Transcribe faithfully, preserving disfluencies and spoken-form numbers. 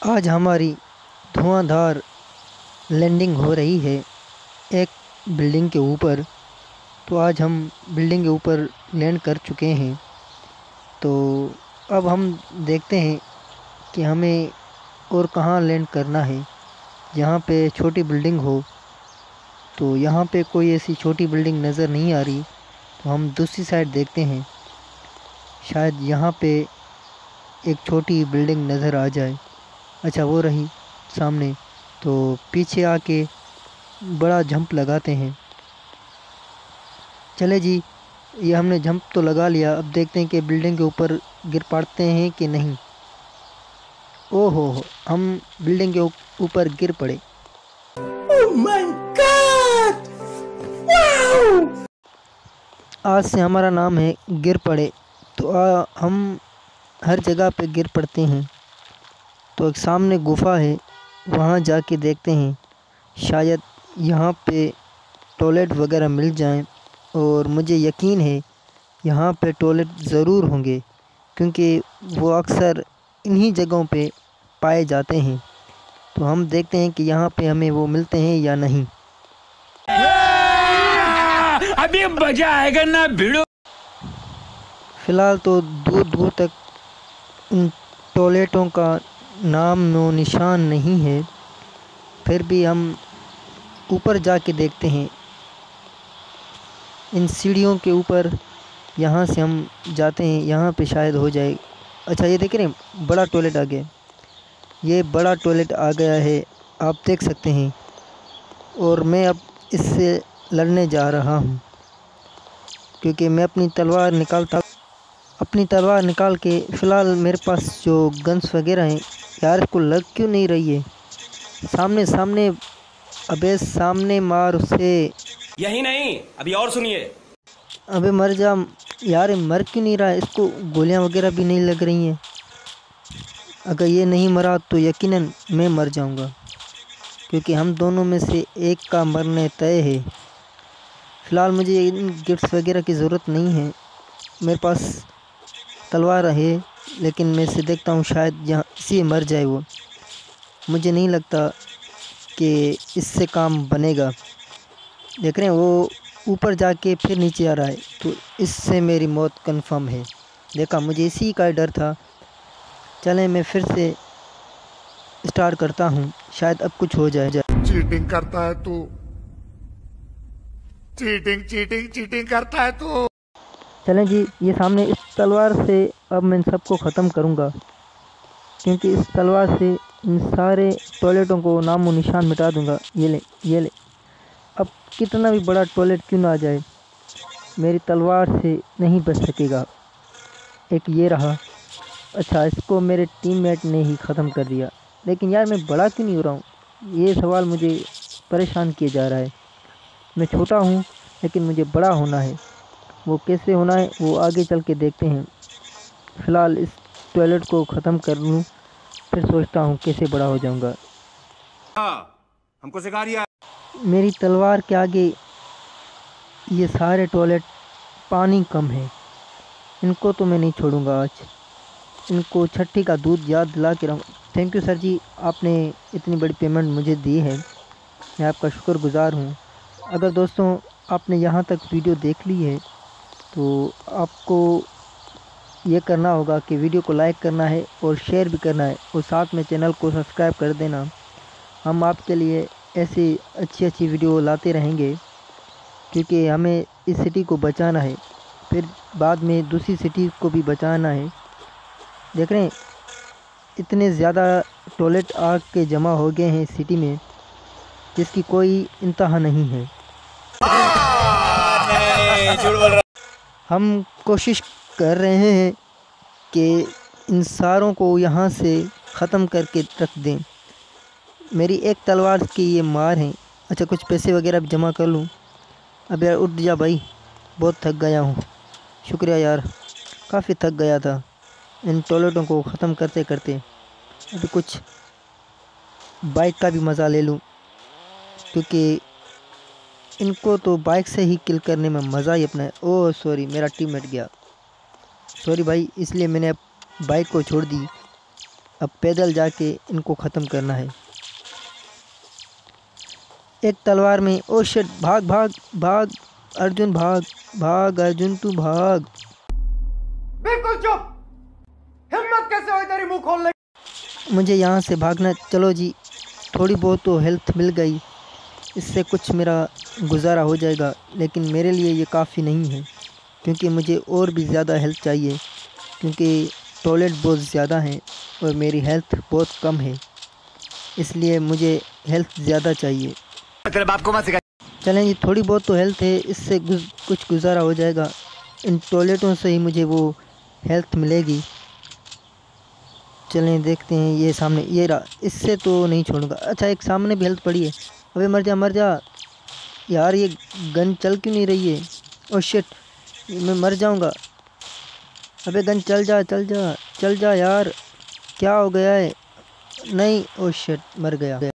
आज हमारी धुआंधार लैंडिंग हो रही है एक बिल्डिंग के ऊपर। तो आज हम बिल्डिंग के ऊपर लैंड कर चुके हैं। तो अब हम देखते हैं कि हमें और कहाँ लैंड करना है, जहाँ पे छोटी बिल्डिंग हो। तो यहाँ पे कोई ऐसी छोटी बिल्डिंग नज़र नहीं आ रही, तो हम दूसरी साइड देखते हैं, शायद यहाँ पे एक छोटी बिल्डिंग नज़र आ जाए। अच्छा, वो रही सामने। तो पीछे आके बड़ा जंप लगाते हैं। चले जी, ये हमने जंप तो लगा लिया। अब देखते हैं कि बिल्डिंग के ऊपर गिर पड़ते हैं कि नहीं। ओहो हो, हम बिल्डिंग के ऊपर गिर पड़े। Oh my God! Wow! आज से हमारा नाम है गिर पड़े। तो आ, हम हर जगह पे गिर पड़ते हैं। तो एक सामने गुफा है, वहाँ जाके देखते हैं, शायद यहाँ पे टॉयलेट वगैरह मिल जाएं। और मुझे यकीन है यहाँ पे टॉयलेट ज़रूर होंगे, क्योंकि वो अक्सर इन्हीं जगहों पे पाए जाते हैं। तो हम देखते हैं कि यहाँ पे हमें वो मिलते हैं या नहीं। अभी मजा आएगा ना भिड़ो। फ़िलहाल तो दूर दूर तक इन टॉयलेटों का नाम नो निशान नहीं है, फिर भी हम ऊपर जाके देखते हैं इन सीढ़ियों के ऊपर। यहाँ से हम जाते हैं, यहाँ पे शायद हो जाए। अच्छा, ये देख रहे हैं, बड़ा टॉयलेट आ गया। ये बड़ा टॉयलेट आ गया है, आप देख सकते हैं। और मैं अब इससे लड़ने जा रहा हूँ, क्योंकि मैं अपनी तलवार निकालता अपनी तलवार निकाल के फ़िलहाल मेरे पास जो गन्स वगैरह हैं, यार इसको लग क्यों नहीं रही है। सामने सामने, अबे सामने मार उसे। यही नहीं, अभी और सुनिए। अबे मर जा यार, मर क्यों नहीं रहा है। इसको गोलियां वगैरह भी नहीं लग रही हैं। अगर ये नहीं मरा तो यकीनन मैं मर जाऊंगा, क्योंकि हम दोनों में से एक का मरने तय है। फ़िलहाल मुझे इन गिफ्ट्स वगैरह की ज़रूरत नहीं है, मेरे पास तलवार है। लेकिन मैं इसे देखता हूँ, शायद यहाँ इसी मर जाए वो। मुझे नहीं लगता कि इससे काम बनेगा। देख रहे हैं, वो ऊपर जाके फिर नीचे आ रहा है, तो इससे मेरी मौत कंफर्म है। देखा, मुझे इसी का डर था। चलें, मैं फिर से स्टार्ट करता हूँ, शायद अब कुछ हो जाए जाए चीटिंग करता है तू, चीटिंग चीटिंग चीटिंग करता है तू। चलें जी, ये सामने इस तलवार से अब मैं इन सबको ख़त्म करूँगा, क्योंकि इस तलवार से इन सारे टॉयलेटों को नामो निशान मिटा दूँगा। ये ले ये ले। अब कितना भी बड़ा टॉयलेट क्यों ना आ जाए, मेरी तलवार से नहीं बच सकेगा। एक ये रहा। अच्छा, इसको मेरे टीममेट ने ही ख़त्म कर दिया। लेकिन यार, मैं बड़ा क्यों नहीं हो रहा हूँ, ये सवाल मुझे परेशान किया जा रहा है। मैं छोटा हूँ, लेकिन मुझे बड़ा होना है। वो कैसे होना है, वो आगे चल के देखते हैं। फ़िलहाल इस टॉयलेट को ख़त्म कर लूँ, फिर सोचता हूँ कैसे बड़ा हो जाऊँगा। हमको सिखा दिया। मेरी तलवार के आगे ये सारे टॉयलेट पानी कम है। इनको तो मैं नहीं छोड़ूंगा आज। इनको छठी का दूध याद दिला के रहूँ। थैंक यू सर जी, आपने इतनी बड़ी पेमेंट मुझे दी है, मैं आपका शुक्रगुज़ार हूँ। अगर दोस्तों आपने यहाँ तक वीडियो देख ली है, तो आपको ये करना होगा कि वीडियो को लाइक करना है और शेयर भी करना है, और साथ में चैनल को सब्सक्राइब कर देना। हम आपके लिए ऐसी अच्छी अच्छी वीडियो लाते रहेंगे, क्योंकि हमें इस सिटी को बचाना है, फिर बाद में दूसरी सिटी को भी बचाना है। देख रहे हैं, इतने ज़्यादा टॉयलेट आग के जमा हो गए हैं सिटी में, जिसकी कोई इंतहा नहीं है। हम कोशिश कर रहे हैं कि इन सारों को यहाँ से ख़त्म करके रख दें। मेरी एक तलवार की ये मार है। अच्छा, कुछ पैसे वगैरह भी जमा कर लूँ। अब यार उठ जा भाई, बहुत थक गया हूँ। शुक्रिया यार, काफ़ी थक गया था इन टॉयलेटों को ख़त्म करते करते। अभी कुछ बाइक का भी मज़ा ले लूँ, क्योंकि इनको तो बाइक से ही किल करने में मज़ा ही अपना है। ओह सॉरी, मेरा टीममेट गया, सॉरी भाई, इसलिए मैंने अब बाइक को छोड़ दी। अब पैदल जाके इनको ख़त्म करना है। एक तलवार में। ओ शिट, भाग भाग भाग अर्जुन, भाग भाग अर्जुन, तू भाग। बिल्कुल चुप। हिम्मत कैसे हुई तेरी मुंह खोलने। मुझे यहाँ से भागना। चलो जी, थोड़ी बहुत तो हेल्थ मिल गई, इससे कुछ मेरा गुजारा हो जाएगा, लेकिन मेरे लिए ये काफ़ी नहीं है क्योंकि मुझे और भी ज़्यादा हेल्थ चाहिए, क्योंकि टॉयलेट बहुत ज़्यादा हैं और मेरी हेल्थ बहुत कम है, इसलिए मुझे हेल्थ ज़्यादा चाहिए। तेरे बाप को मत सिखा। चलें जी, थोड़ी बहुत तो हेल्थ है, इससे गुज, कुछ गुजारा हो जाएगा। इन टॉयलेटों से ही मुझे वो हेल्थ मिलेगी। चलें देखते हैं। ये सामने, ये रहा, इससे तो नहीं छोड़ूंगा। अच्छा, एक सामने भी हेल्थ पड़ी है। अबे मर जा मर जा यार, ये गन चल क्यों नहीं रही है। ओ शिट, मैं मर जाऊंगा। अबे गन चल जा चल जा चल जा यार, क्या हो गया है। नहीं, ओ शिट, मर गया।